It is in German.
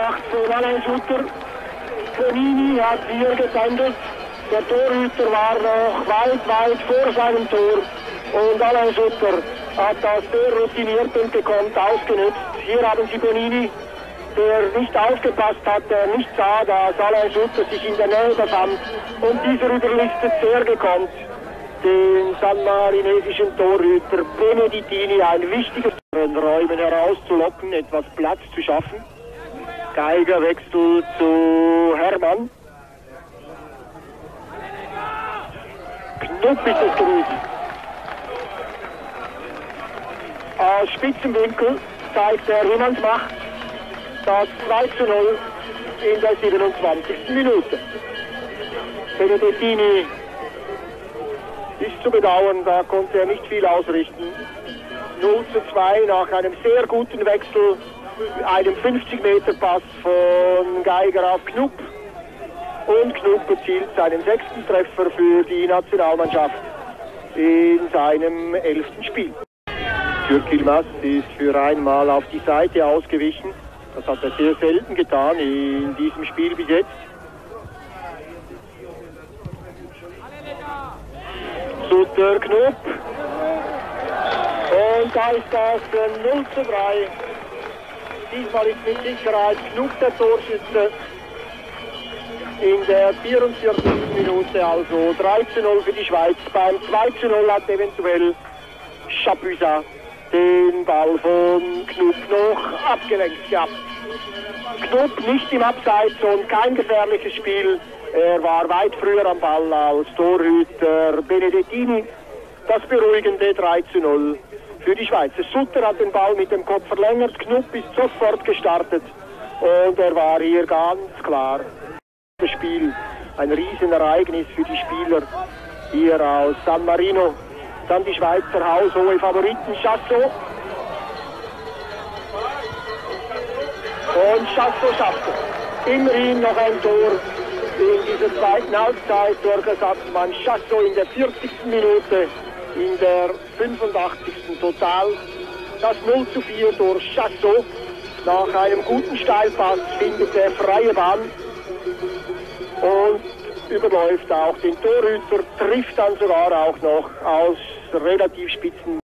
gemacht von Alain Sutter. Bonini hat hier gependelt. Der Torhüter war noch weit vor seinem Tor. Und Alain Sutter hat das sehr routiniert und gekonnt ausgenutzt. Hier haben Sie Bonini, der nicht aufgepasst hat, der nicht sah, dass Alain Sutter sich in der Nähe befand. Und dieser überlistet sehr gekonnt den sanmarinesischen Torhüter Benedettini, ein wichtiges Räumen herauszulocken, etwas Platz zu schaffen. Geiger wechselt zu Hermann. Knupp ist es gewesen. Aus Spitzenwinkel zeigt er, wie man es macht. Das 2:0 in der 27. Minute. Benedettini ist zu bedauern, da konnte er nicht viel ausrichten. 0:2 nach einem sehr guten Wechsel, einem 50-Meter-Pass von Geiger auf Knupp. Und Knupp erzielt seinen 6. Treffer für die Nationalmannschaft in seinem 11. Spiel. Türk Yilmaz ist für einmal auf die Seite ausgewichen. Das hat er sehr selten getan in diesem Spiel bis jetzt. Sutter, Knupp. Und da ist das 0:3. Diesmal ist mit Sicherheit Knupp der Torschütze. In der 44. Minute, also 3:0 für die Schweiz. Beim 2:0 hat eventuell Chapuisat den Ball von Knupp noch abgelenkt gehabt. Knupp nicht im Abseits und kein gefährliches Spiel. Er war weit früher am Ball als Torhüter Benedettini. Das beruhigende 3:0 für die Schweizer. Sutter hat den Ball mit dem Kopf verlängert. Knupp ist sofort gestartet und er war hier ganz klar. Das Spiel, ein Riesenereignis für die Spieler hier aus San Marino. Dann die Schweizer haushohe Favoriten Chassot. Und Chassot schafft es. Immerhin noch ein Tor in dieser zweiten Halbzeit durch Ersatzmann Chassot in der 40. Minute, in der 85. total. Das 0:4 durch Chassot. Nach einem guten Steilpass findet er freie Bahn und überläuft auch den Torhüter, trifft dann sogar auch noch aus relativ spitzen